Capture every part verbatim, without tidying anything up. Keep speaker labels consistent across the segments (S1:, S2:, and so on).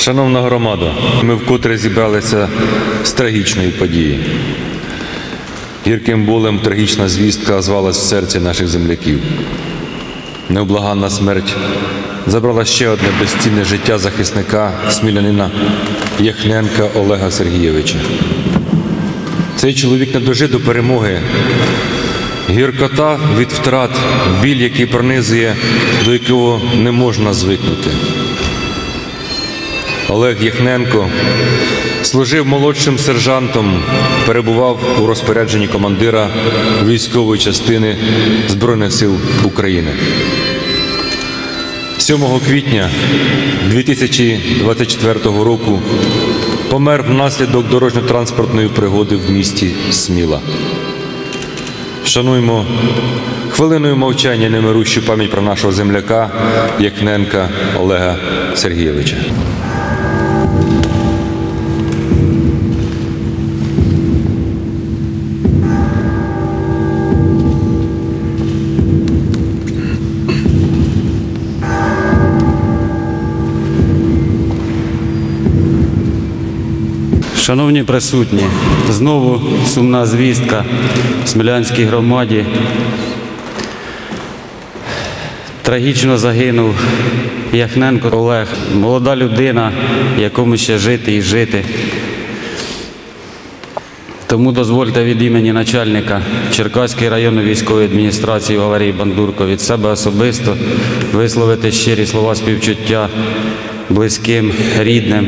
S1: Шановна громада, ми вкотре зібралися з трагічної події. Гірким болем трагічна звістка озвалась в серці наших земляків. Невблаганна смерть забрала ще одне безцінне життя захисника, смілянина Яхненка Олега Сергійовича. Цей чоловік не дожив до перемоги. Гіркота від втрат, біль, який пронизує, до якого не можна звикнути. Олег Яхненко служив молодшим сержантом, перебував у розпорядженні командира військової частини Збройних сил України. сьомого квітня дві тисячі двадцять четвертого року помер внаслідок дорожньо-транспортної пригоди в місті Сміла. Вшануємо хвилиною мовчання немирущу пам'ять про нашого земляка Яхненка Олега Сергійовича.
S2: Шановні присутні, знову сумна звістка в Смілянській громаді. Трагічно загинув Яхненко Олег, молода людина, якому ще жити і жити. Тому дозвольте від імені начальника Черкаської районної військової адміністрації Валерії Бандурко від себе особисто висловити щирі слова співчуття близьким, рідним.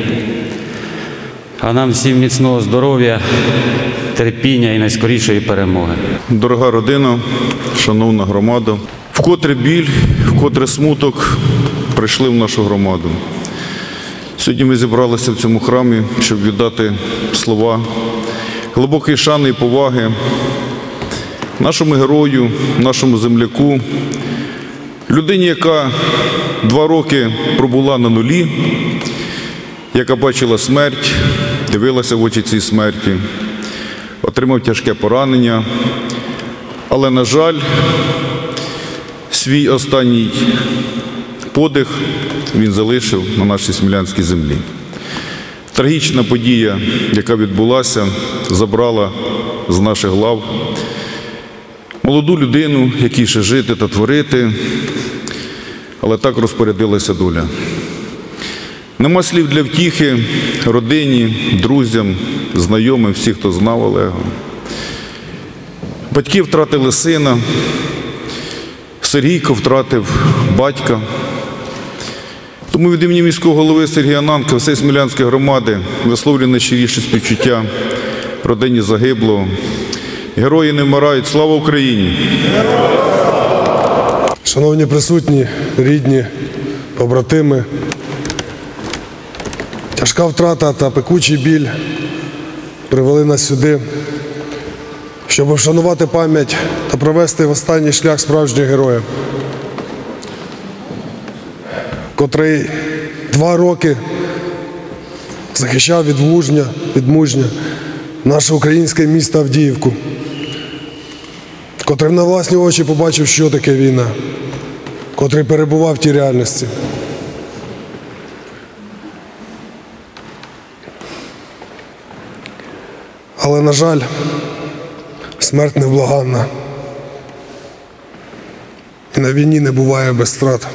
S2: А нам всім міцного здоров'я, терпіння і найскорішої перемоги.
S3: Дорога родина, шановна громада, вкотре біль, вкотре смуток прийшли в нашу громаду. Сьогодні ми зібралися в цьому храмі, щоб віддати слова глибокої шани і поваги нашому герою, нашому земляку, людині, яка два роки пробула на нулі, яка бачила смерть, дивилася в очі цій смерті, отримав тяжке поранення, але, на жаль, свій останній подих він залишив на нашій смілянській землі. Трагічна подія, яка відбулася, забрала з наших лав молоду людину, якій ще жити та творити, але так розпорядилася доля. Нема слів для втіхи родині, друзям, знайомим, всі, хто знав Олега. Батьки втратили сина, Сергійко втратив батька. Тому від імені міського голови Сергія Ананка, всієї Смілянської громади висловлюю найщиріше співчуття родині загиблого. Герої не вмирають. Слава Україні!
S4: Шановні присутні, рідні, побратими, тяжка втрата та пекучий біль привели нас сюди, щоб вшанувати пам'ять та провести в останній шлях справжнього героя, котрий два роки захищав відмужня, відмужня наше українське місто Авдіївку, котрий на власні очі побачив, що таке війна, котрий перебував в тій реальності. Але, на жаль, смерть невблаганна. І на війні не буває без втрат.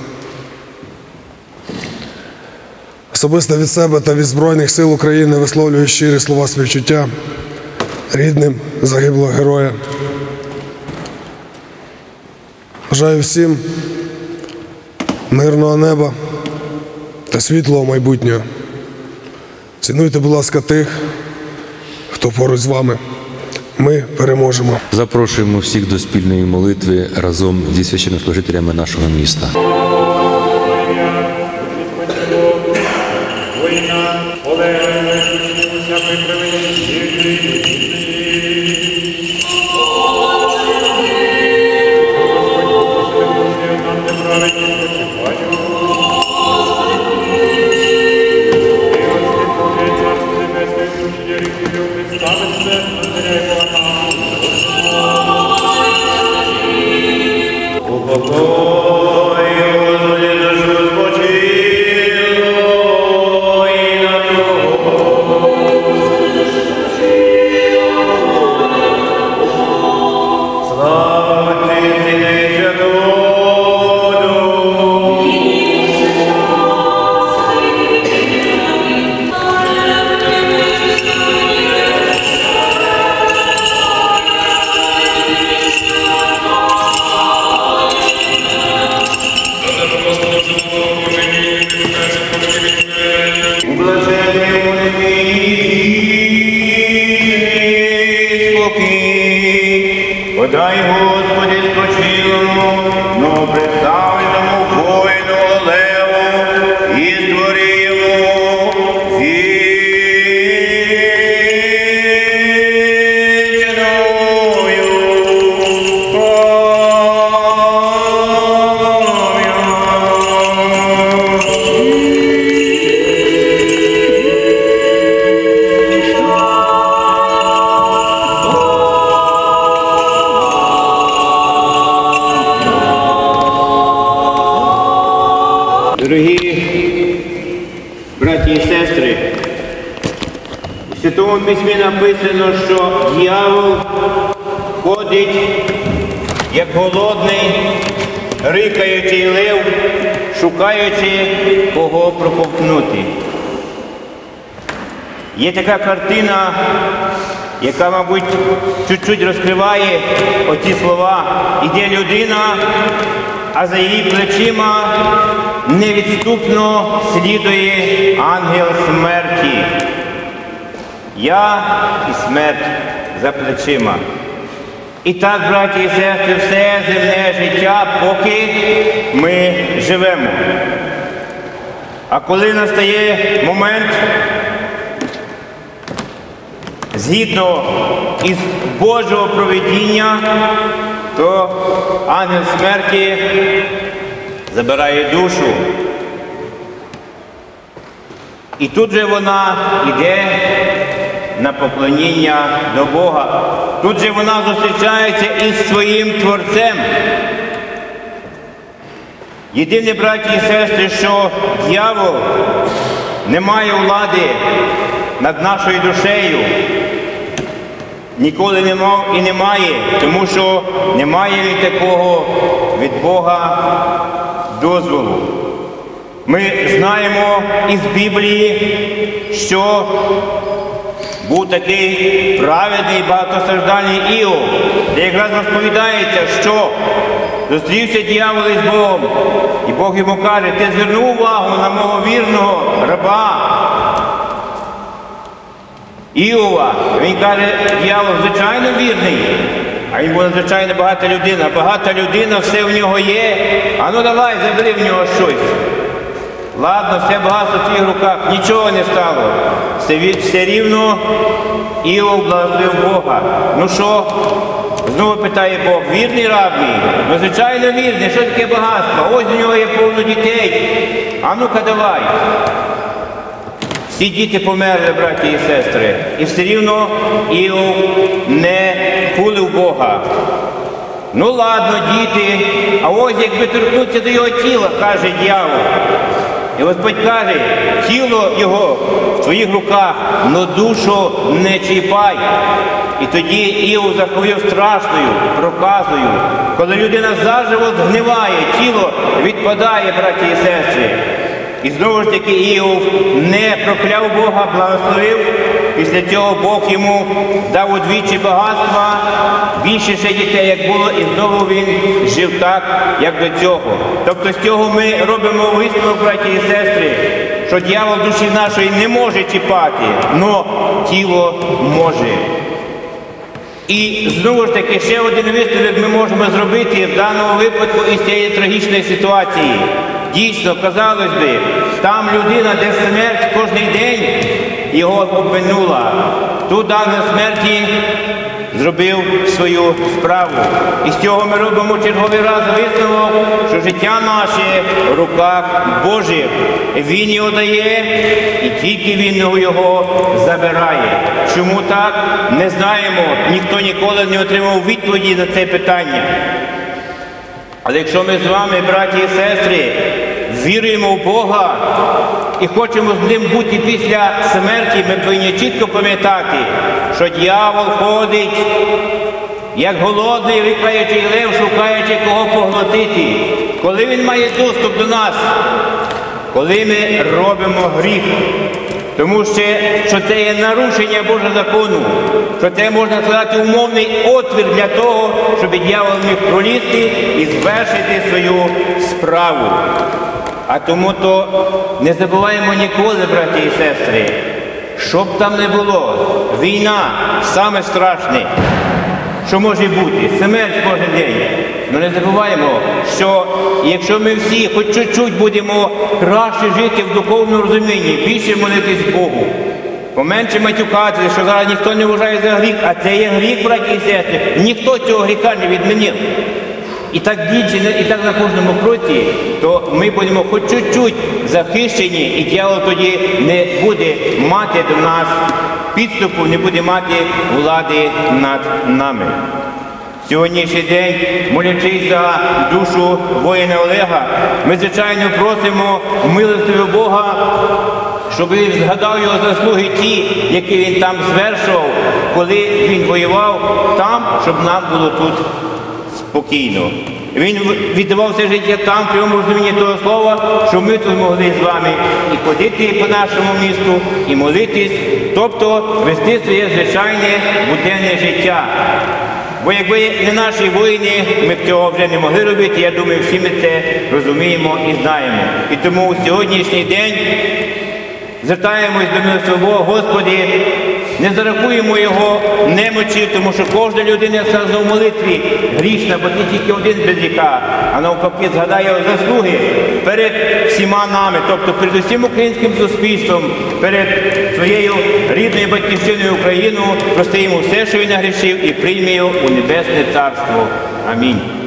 S4: Особисто від себе та від Збройних сил України висловлюю щирі слова співчуття рідним загиблого героя. Бажаю всім мирного неба та світлого майбутнього. Цінуйте, будь ласка, тих, хто поруч з вами. Ми переможемо.
S1: Запрошуємо всіх до спільної молитви разом зі священнослужителями нашого міста.
S5: Упокой, Господи, душу спочилу, спокій. Подай, Господи, спочилому, но представленому воїну Олегу і створи йому вічною Дорогі браті і сестри, в Святому Письмі написано, що диявол ходить як голодний, рикаючий лев, шукаючи кого проковтнути. Є така картина, яка, мабуть, чуть-чуть розкриває оці слова. Іде людина, а за її плечима невідступно слідує ангел смерті. Я і смерть за плечима. І так, браті і сестри, все земне життя, поки ми живемо. А коли настає момент, згідно із Божого провидіння, то ангел смерті забирає душу. І тут же вона йде на поклоніння до Бога. Тут же вона зустрічається із своїм Творцем. Єдине, браті і сестри, що диявол не має влади над нашою душею. Ніколи не мав і не має, тому що немає він такого від Бога дозволу. Ми знаємо із Біблії, що був такий праведний, багатостраждальний Іов, де якраз розповідається, що зустрівся диявол із Богом, і Бог йому каже: ти звернув увагу на мого вірного раба Іова. Він каже: диявол, звичайно, вірний. А він був надзвичайно багата людина. Багата людина, все в нього є. А ну давай, забери в нього щось. Ладно, все багатство в твоїх руках, нічого не стало. Все, все рівно Іов благословив Бога. Ну що? Знову питає Бог: вірний раб мій? Ну, звичайно, вірний. Що таке багатство? Ось у нього є повно дітей. А ну-ка давай. Всі діти померли, браті і сестри. І все рівно Іов не хулив Бога. Ну ладно, діти, а ось якби торкнутися до його тіла, каже диявол. І Господь каже: тіло його в твоїх руках, но душу не чіпай. І тоді Іов захворів страшною проказою. Коли людина заживо згниває, тіло відпадає, браті і сестри. І знову ж таки Іов не прокляв Бога, благословив. Після цього Бог йому дав удвічі багатства, більше ще дітей, як було, і знову він жив так, як до цього. Тобто з цього ми робимо висновок, браті і сестри, що диявол душі нашої не може чіпати, але тіло може. І знову ж таки, ще один висновок ми можемо зробити в даному випадку із цієї трагічної ситуації. Дійсно, казалось би, там людина, де смерть кожен день його обминула. Тут ангел смерті зробив свою справу. І з цього ми робимо черговий раз висновок, що життя наше в руках Божих. Він його дає, і тільки Він його забирає. Чому так? Не знаємо. Ніхто ніколи не отримав відповіді на це питання. Але якщо ми з вами, браті і сестри, віруємо в Бога і хочемо з Ним бути після смерті, ми повинні чітко пам'ятати, що диявол ходить, як голодний, рикаючий лев, шукаючи кого поглотити. Коли він має доступ до нас? Коли ми робимо гріх. Тому що це є нарушення Божого закону, що це, можна сказати, умовний отвір для того, щоб диявол міг пролізти і звершити свою справу. А тому то не забуваємо ніколи, браті і сестри, що б там не було, війна саме страшне, що може бути, смерть кожен день. Ну не забуваємо, що якщо ми всі хоч чуть-чуть будемо краще жити в духовному розумінні, більше молитись Богу, поменше матюкатися, що зараз ніхто не вважає за гріх, а це є гріх, браті і сестри, ніхто цього гріха не відмінив. І так більше, і так на кожному кроці, то ми будемо хоч чуть-чуть захищені, і дьявол тоді не буде мати до нас підступу, не буде мати влади над нами. Сьогоднішній день, молячись за душу воїна Олега, ми, звичайно, просимо милостивого Бога, щоб він згадав його заслуги ті, які він там звершував, коли він воював там, щоб нам було тут спокійно. Він віддавав все життя там, в прямому розумінні того слова, що ми тут могли з вами і ходити по нашому місту, і молитись, тобто вести своє звичайне буденне життя. Бо якби не наші воїни, ми б цього вже не могли робити, я думаю, всі ми це розуміємо і знаємо. І тому у сьогоднішній день звертаємось до милостивого Бога, Господи, не зарахуємо Його немочі, тому що кожна людина в молитві грішна, бо ти тільки один без гріха, а навпаки згадає Його заслуги перед всіма нами, тобто перед усім українським суспільством, перед своєю рідною батьківщиною Україну, прости йому все, що він нагрішив, і прийме його у Небесне Царство. Амінь.